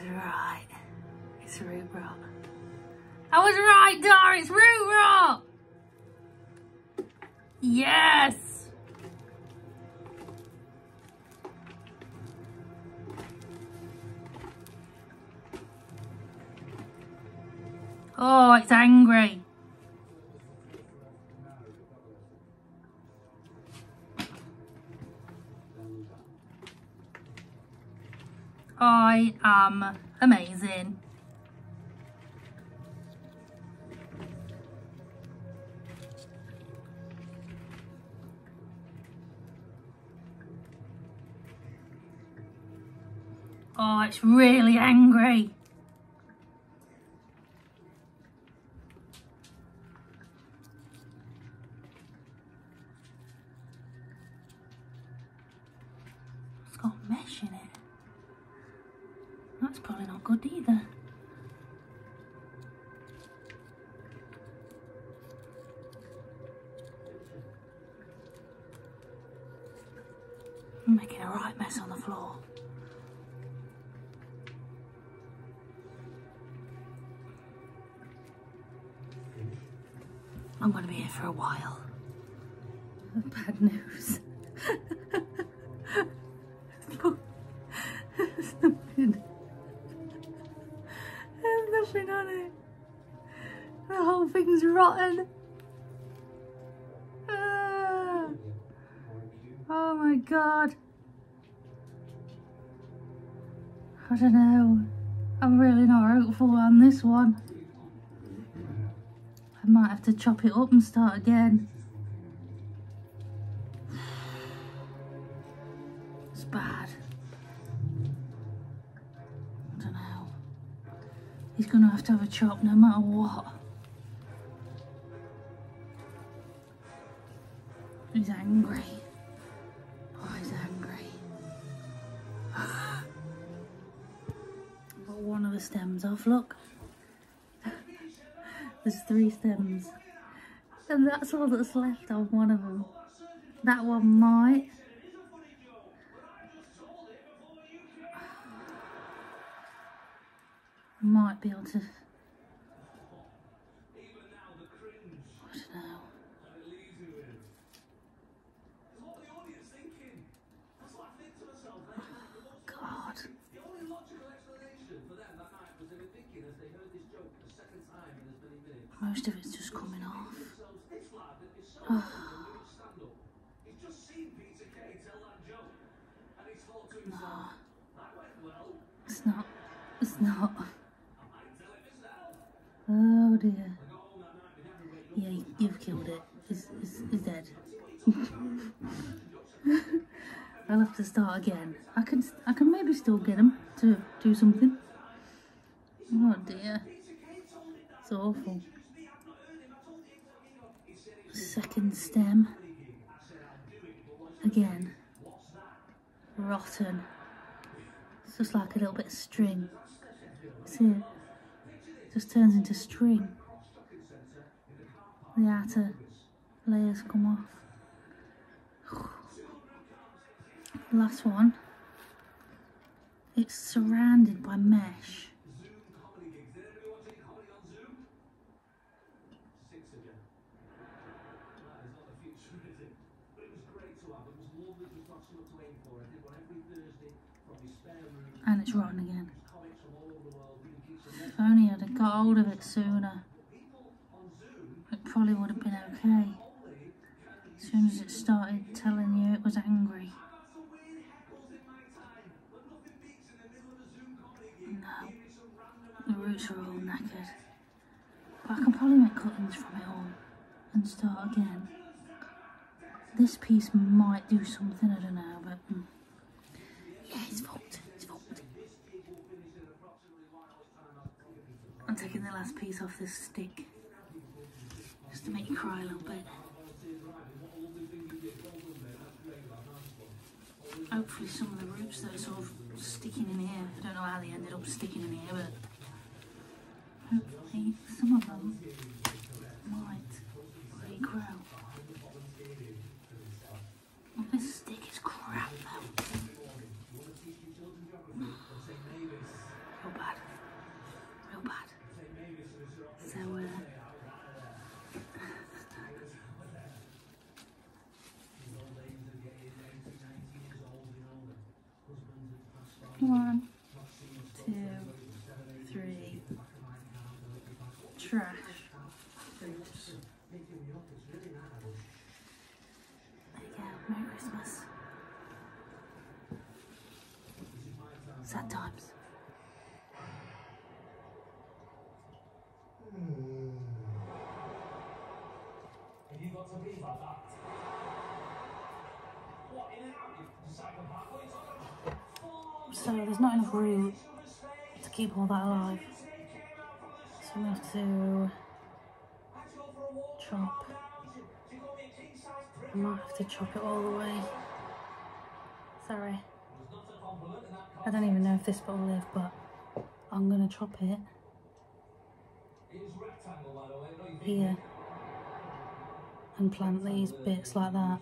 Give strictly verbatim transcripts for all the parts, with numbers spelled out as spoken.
right. It's root rot. I was right, Dar, it's root rot! Yes! Oh, it's angry. I am amazing. Oh, it's really angry. It's got mesh in it. That's probably not good either. I'm making a right mess on the floor. I'm going to be here for a while. Bad news. There's nothing. There's nothing on it. The whole thing's rotten. Ah. Oh my god. I don't know. I'm really not hopeful on this one. I might have to chop it up and start again. It's bad. I don't know. He's gonna have to have a chop no matter what. He's angry. Oh, he's angry. Got one of the stems off, look. There's three stems. And that's all that's left on one of them. That one might. Might be able to. I don't know. Oh, God. Most of it's just coming off. Oh. No. It's not. It's not. Oh dear. Yeah, you've killed it. It's, it's, it's dead. I'll have to start again. I can, I can maybe still get him to do something. Oh dear. It's awful. Second stem. Again. Rotten. It's just like a little bit of string. See it? Just turns into string. The outer layers come off. Last one. It's surrounded by mesh. And it's rotten again. If only I'd have got hold of it sooner, it probably would have been okay. As soon as it started telling you it was angry. No, the roots are all knackered. But I can probably make cuttings from it all and start again. This piece might do something, I don't know, but mm. Yeah, it's fucked. It's fucked. I'm taking the last piece off this stick just to make you cry a little bit. Hopefully some of the roots that are sort of sticking in here, I don't know how they ended up sticking in here, but hopefully some of them might regrow. Well, this stick is crap though. Feel One, two, three. Trash. Oops. There you go. Merry Christmas. Sad times. Have you got to be like that? What, in and out? You psychopath? What are you talking about? So there's not enough room to keep all that alive. So I'm going to have to chop. I might have to chop it all the way. Sorry. I don't even know if this bit will live, but I'm going to chop it here and plant these bits like that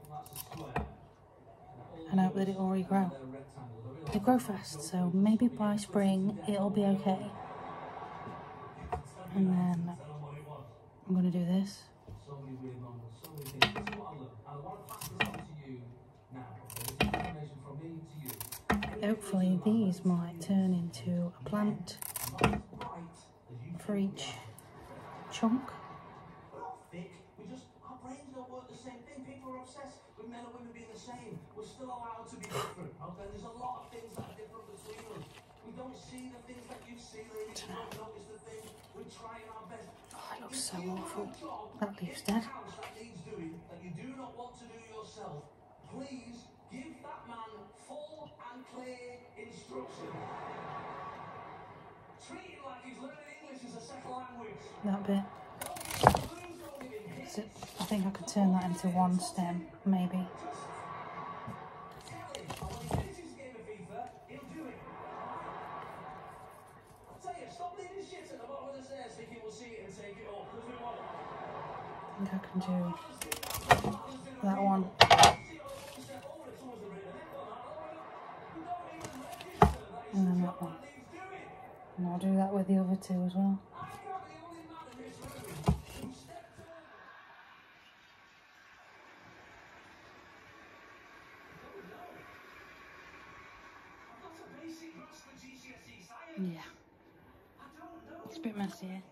and hope that it will regrow. They grow fast, so maybe by spring it'll be okay. And then I'm going to do this. Hopefully these might turn into a plant for each chunk. We just, our brains don't work the same thing. People are obsessed with men and women being the same. We're still allowed to be different. Okay? There's a lot of things that are different between us. We don't see the things that you see, ladies. We don't notice the things. We're trying our best. Oh, it looks so awful. That leaf's dead. That needs doing, that you do not want to do yourself, please give that man full and clear instruction. Treat it like he's learning English as a second language. That bit. So I think I could turn that into one stem, maybe. I think I can do that one. And then that one. And I'll do that with the other two as well. Yeah, it's a bit messy here.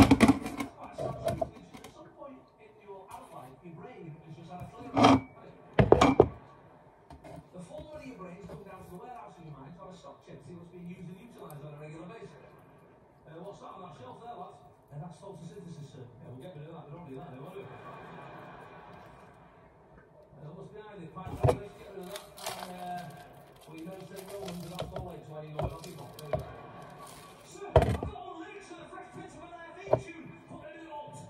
The full body of your brains come down to the warehouse in your mind to have a stock check, see what's being used and utilised on a regular basis. Uh, what's that on that shelf there, lads? Uh, that's photosynthesis, sir. Yeah, we'll get rid of that. We don't do that, won't we? Uh, what's behind it? Five let's get rid of that. And, uh, well, you know, say no one's about following to where you go. I'll be back. There you go. Sir, I've got all the lyrics to the Fresh Prince of Bel-Air theme tune. Put it in the alt.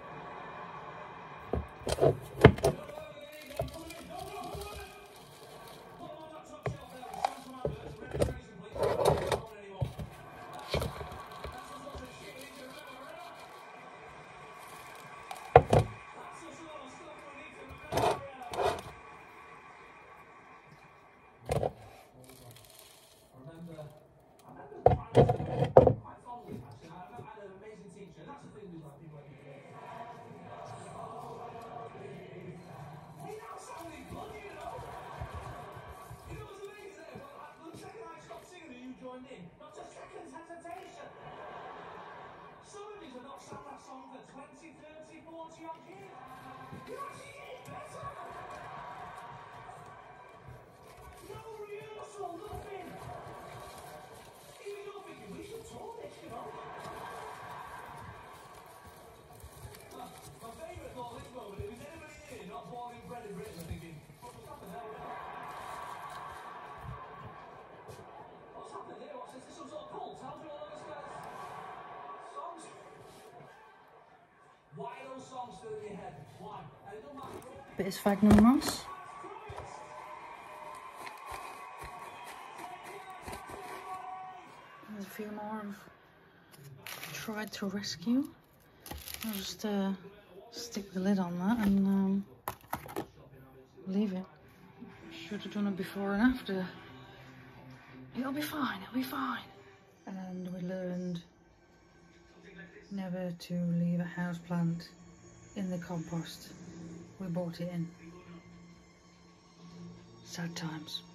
Not a second's hesitation. Some of these are not sang that song for twenty, thirty, forty odd years. You actually get better. No rehearsal, nothing. Even you're thinking we should tour this, you know. Well, my favourite of all this moment, if there's anybody here not born and bred in Britain, I'm thinking, what's happened there? What's happened here? What's this? This some sort of cult? How do all of this guys? Songs? Why are those songs still in your head? Why? And it don't matter. Bit of sphagnum moss. There's a few more I've tried to rescue. I'll just uh, stick the lid on that and um, leave it. Should have done it before and after. It'll be fine, it'll be fine. And we learned never to leave a houseplant in the compost we bought it in. Sad times.